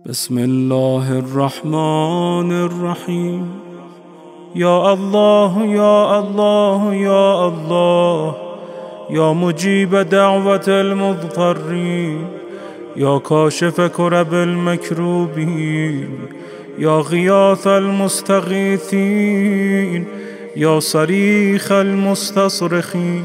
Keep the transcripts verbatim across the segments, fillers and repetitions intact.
بسم الله الرحمن الرحيم. يا الله يا الله يا الله، يا مجيب دعوة المضطرين، يا كاشف كرب المكروبين، يا غياث المستغيثين، يا صريخ المستصرخين،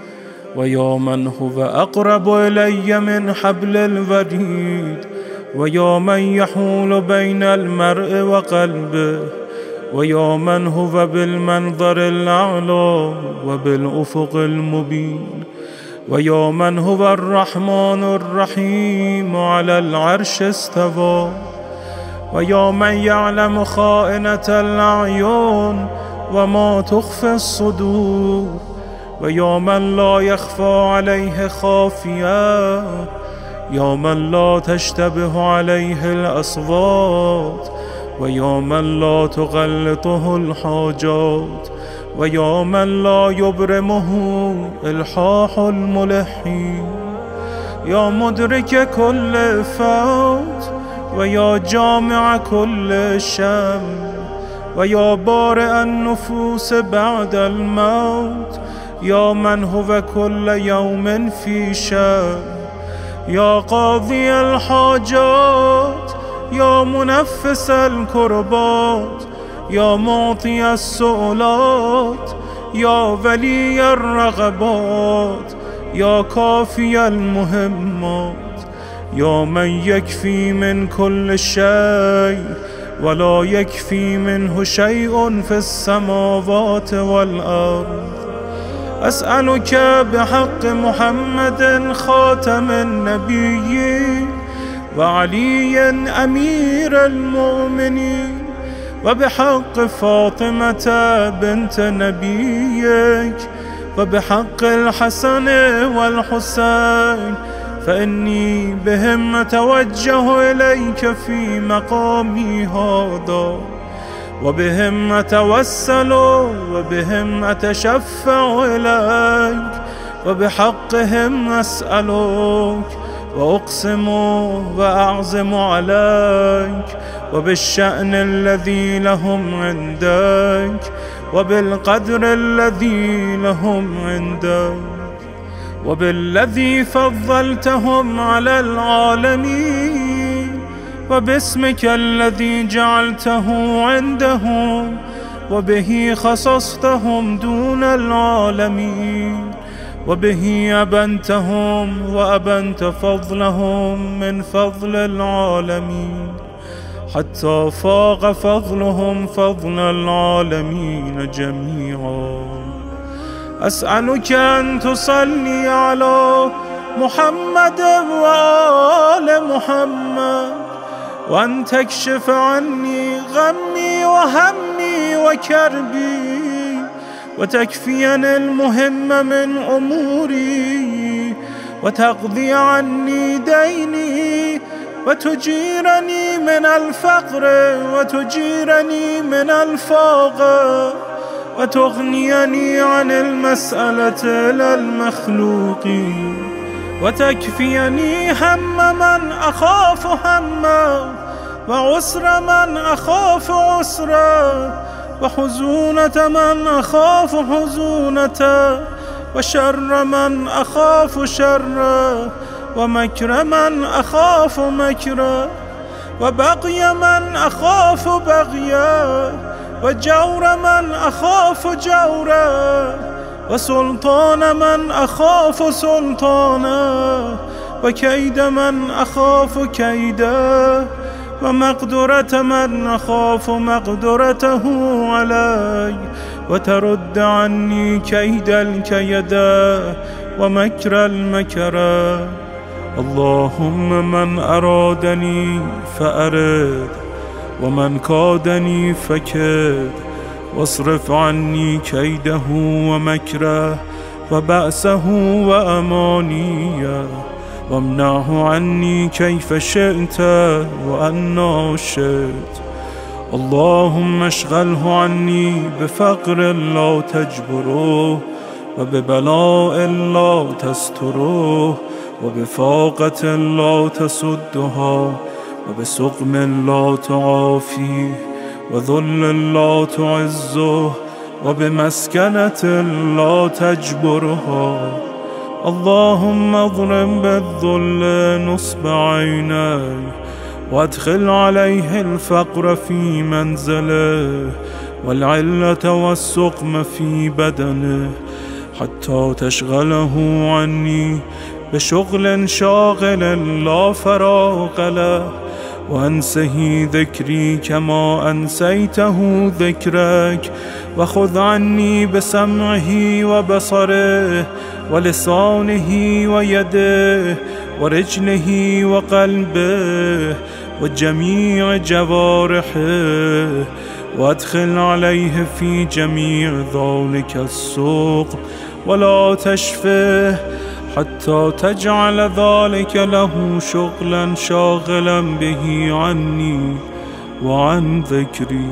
ويا من هو أقرب إلي من حبل الوريد، ويا من يحول بين المرء وقلبه، ويا من هو بالمنظر الأعلى وبالأفق المبين، ويا من هو الرحمن الرحيم على العرش استوى، ويا من يعلم خائنة الأعين وما تخفي الصدور، ويا من لا يخفى عليه خافية، يا من لا تشتبه عليه الأصوات، ويا من لا تغلطه الحاجات، ويا من لا يبرمه إلحاح الملحين، يا مدرك كل فوت، ويا جامع كل شم، ويا بارئ النفوس بعد الموت، يا من هو كل يوم في شأن، يا قاضي الحاجات، يا منفس الكربات، يا معطي السؤلات، يا ولي الرغبات، يا كافي المهمات، يا من يكفي من كل شيء ولا يكفي منه شيء في السماوات والأرض. أسألك بحق محمد خاتم النبيين وعلي أمير المؤمنين، وبحق فاطمة بنت نبيك، وبحق الحسن والحسين، فإني بهم أتوجه إليك في مقامي هذا، وبهم أتوسل وبهم أتشفع إليك، وبحقهم أسألك وأقسم وأعزم عليك، وبالشأن الذي لهم عندك، وبالقدر الذي لهم عندك، وبالذي فضلتهم على العالمين، وباسمك الذي جعلته عندهم، وبه خصصتهم دون العالمين، وبه أبنتهم وأبنت فضلهم من فضل العالمين، حتى فاق فضلهم فضل العالمين جميعا. أسألك أن تصلي على محمد وآل محمد، وأن تكشف عني غمي وهمي وكربي، وتكفيني المهم من أموري، وتقضي عني ديني، وتجيرني من الفقر، وتجيرني من الفاقة، وتغنيني عن المسألة إلى المخلوقين، وتكفيني هم من أخاف همه، وعسر من أخاف عسره، وحزونة من أخاف حزونته، وشر من أخاف شره، ومكر من أخاف مكره، وبغي من أخاف بغيه، وجور من أخاف جوره، وسلطان من أخاف سلطانه، وكيد من أخاف كيده، ومقدرة من أخاف مقدرته علي، وترد عني كيد الكيدا ومكر المكرا. اللهم من أرادني فأرد، ومن كادني فكد، واصرف عني كيده ومكره وبأسه وأمانيه، وامنعه عني كيف شئت وأنا شئت. اللهم اشغله عني بفقر لا تجبره، وببلاء لا تستره، وبفاقة لا تسدها، وبسقم لا تعافيه، وذل لا تعزه، وبمسكنة لا تجبرها. اللهم اضرب بالذل نصب عينيه، وادخل عليه الفقر في منزله، والعلة والسقم في بدنه، حتى تشغله عني بشغل شاغل لا فراغ له، وأنسه ذكري كما أنسيته ذكرك، وخذ عني بسمعه وبصره ولسانه ويده ورجله وقلبه وجميع جوارحه، وادخل عليه في جميع ذلك السوق، ولا تشفه حتى تجعل ذلك له شغلا شاغلا به عني وعن ذكري.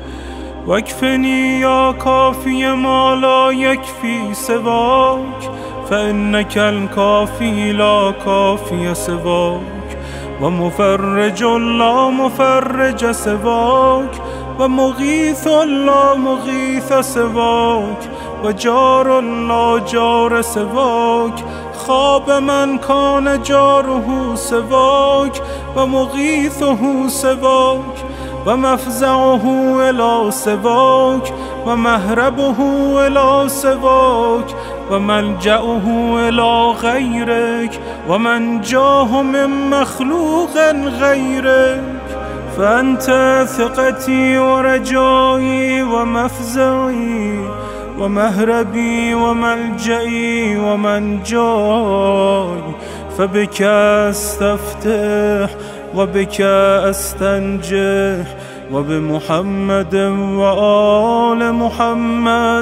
واكفني يا كافي ما لا يكفي سواك، فإنك الكافي لا كافي سواك، ومفرج لا مفرج سواك، ومغيث لا مغيث سواك، وجار لا جار سواك. خاب من كان جاره سواك، ومغيثه سواك، ومفزعه إلى سواك، ومهربه إلى سواك، وملجأه إلى غيرك، ومنجاه من مخلوق غيرك. فأنت ثقتي ورجائي ومفزعي ومهربي وملجئي ومنجاي، فبك أستفتح وبك أستنجح، وبمحمد وآل محمد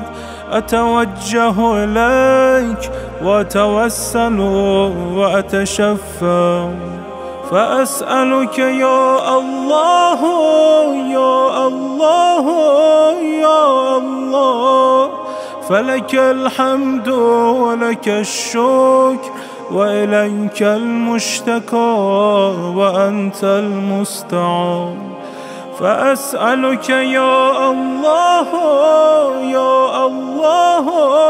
أتوجه إليك وأتوسل وأتشفع، فأسألك يا الله يا الله يا الله، فلك الحمد ولك الشكر، وإليك المشتكى وأنت المستعان. فأسألك يا الله يا الله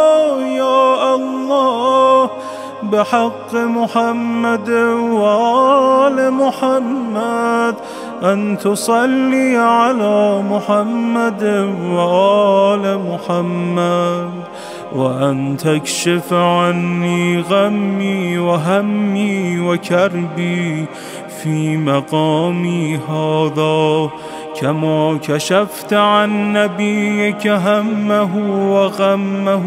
يا الله بحق محمد وآل محمد أن تصلي على محمد وآل محمد، وأن تكشف عني غمي وهمي وكربي في مقامي هذا، كما كشفت عن نبيك همه وغمه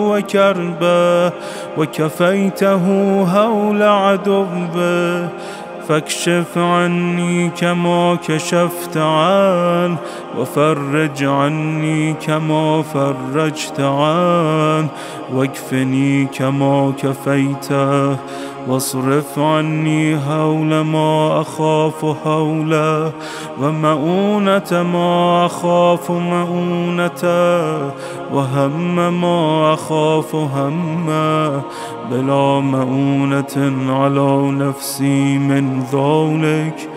وكربه، وكفيته هول عدوه. فاكشف عني كما كشفت عنه، وفرج عني كما فرجت عنه، واكفني كما كفيته، واصرف عني هول ما أخاف هوله، ومؤونة ما أخاف مؤونته، وهم ما أخاف همه، بلا مؤونة على نفسي من ذلك.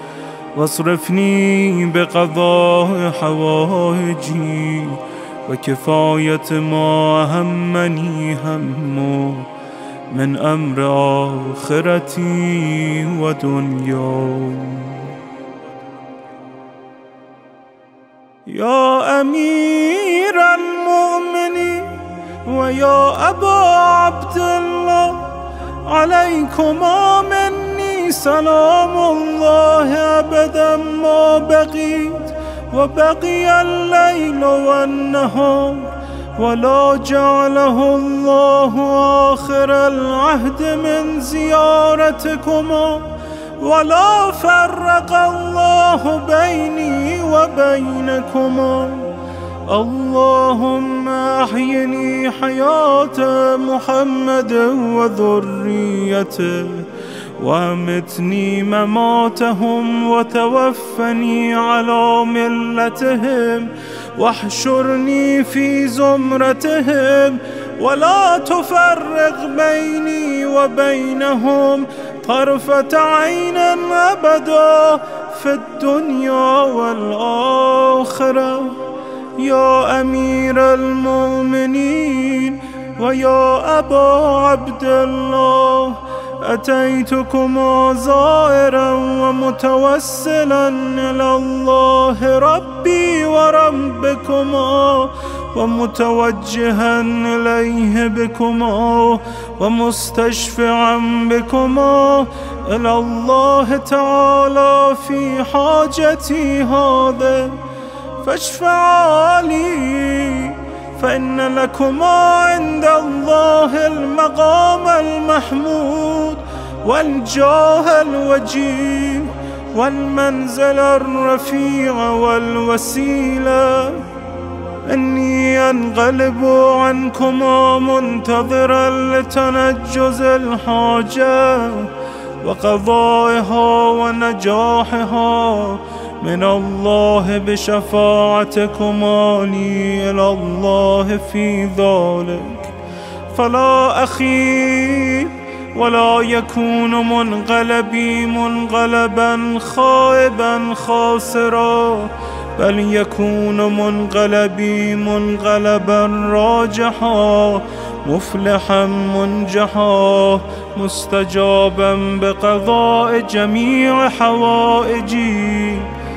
واصرفني بقضاء حوائجي، وكفاية ما همني همه من أمر آخرتي ودنياي. يا أمير المؤمنين ويا أبا عبد الله، عليكما مني سلام الله أبدا ما بقيت، وبقي الليل والنهار، ولا جعله الله آخر العهد من زيارتكما، ولا فرق الله بيني وبينكما. اللهم أحيني حياة محمد وذريته، وأمتني مماتهم، وتوفني على ملتهم، واحشرني في زمرتهم، ولا تفرق بيني وبينهم طرفة عين أبدا في الدنيا والآخرة. يا أمير المؤمنين ويا أبا عبد الله، أتيتكما زائرا ومتوسلا إلى الله ربي وربكما، ومتوجها إليه بكما، ومستشفعا بكما إلى الله تعالى في حاجتي هذه، فاشفعا لي، فإن لكما عند الله المقام المحمود والجاه الوجيه والمنزل الرفيع والوسيلة. إني أنقلب عنكما منتظرا لتنجز الحاجة وقضائها ونجاحها من الله بشفاعتكما لي إلى الله في ذلك. فلا أخيب ولا يكون منقلبي منقلبا خائبا خاسرا، بل يكون منقلبي منقلبا راجحا مفلحا منجحا مستجابا بقضاء جميع حوائجي،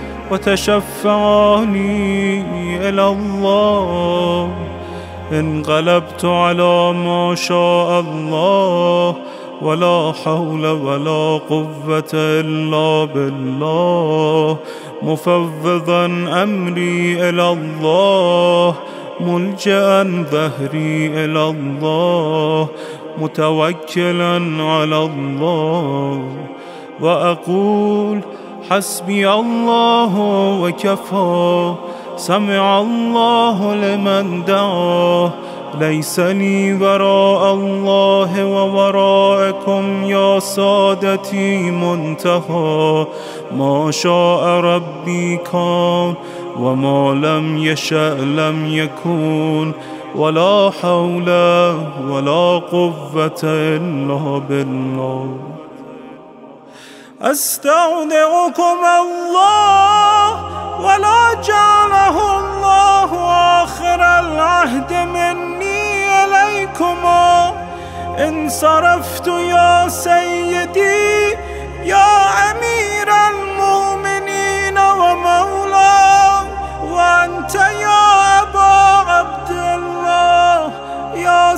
وتشفعاني إلى الله. انقلبت على ما شاء الله، ولا حول ولا قوة إلا بالله، مفوضا أمري إلى الله، ملجأ ظهري إلى الله، متوكلا على الله. وأقول حسبي الله وكفى، سمع الله لمن دعاه، ليس لي وراء الله ووراءكم يا سادتي منتهى، ما شاء ربي كان وما لم يشأ لم يكون، ولا حول ولا قوة إلا بالله. أستودعكم الله ولا جعله الله آخر العهد مني إليكما. انصرفت يا سيدي يا أمير المؤمنين ومولاه، وأنت يا أبا عبد الله يا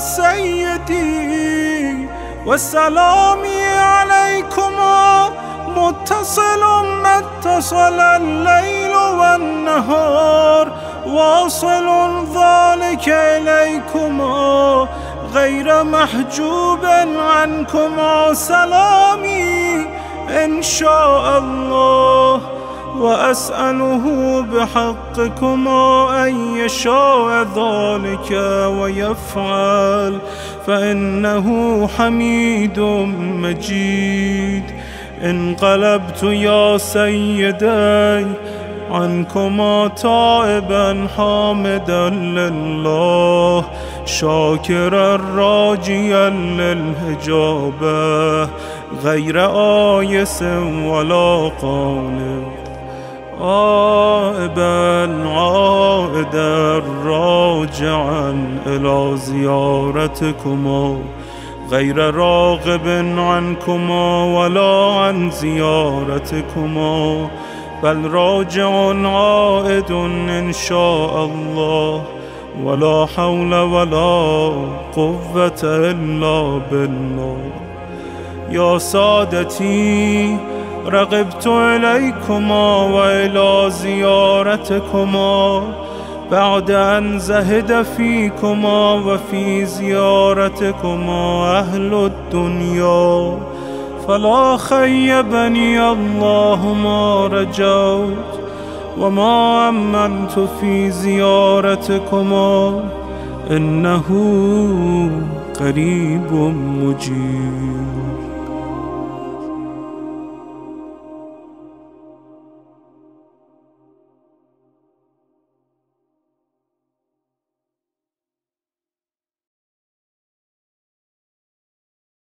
سيدي، وسلامي عليكما متصل ما اتصل الليل والنهار، واصل ذلك إليكما غير محجوب عنكما سلامي إن شاء الله. وأسأله بحقكما أن يشاء ذلك ويفعل، فإنه حميد مجيد. انقلبت يا سيدي عنكما تائبا حامدا لله، شاكرا راجيا للهجابة غير آيس ولا قانط، آئبا عائدا راجعا إلى زيارتكما غير راغب عنكما ولا عن زيارتكما، بل راجع عائد إن شاء الله، ولا حول ولا قوة إلا بالله. يا سادتي رغبت إليكما وإلى زيارتكما بعد أن زهد فيكما وفي زيارتكما أهل الدنيا، فلا خيبني الله ما رجوت، وما أمنت في زيارتكما، إنه قريب مجيب.